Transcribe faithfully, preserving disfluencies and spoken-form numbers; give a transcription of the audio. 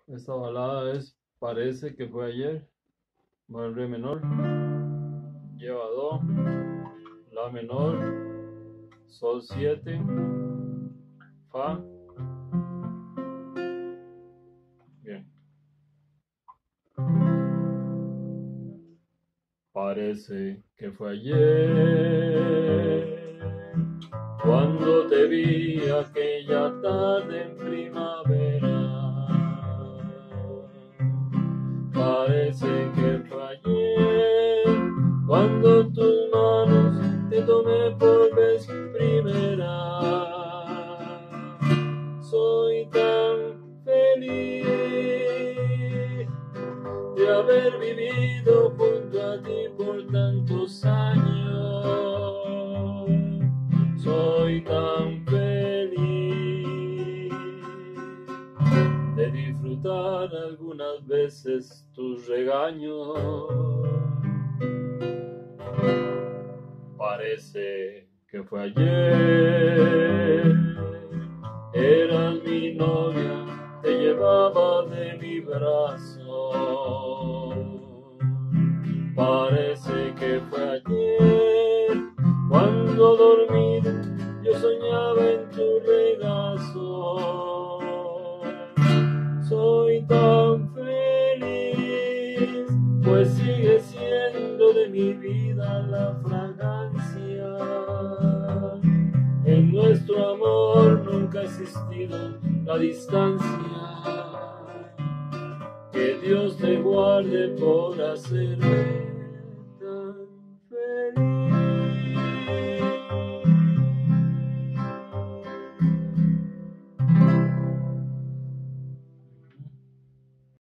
Esta balada es Parece que fue ayer, va en re menor, lleva do, la menor, sol siete, fa, bien. Parece que fue ayer cuando te vi aquella tarde en primavera. Parece que fue ayer cuando tus manos te tomé por vez primera. Soy tan feliz de haber vivido junto a ti por tantos años. Soy tan feliz de disfrutar algunas veces tus regaños. Parece que fue ayer, eras mi novia, te llevaba de mi brazo. Parece que fue ayer, cuando dormido yo soñaba en tu regazo. Soy tan feliz, pues sigue siendo de mi vida la fragancia. En nuestro amor nunca ha existido la distancia. Que Dios te guarde por hacerme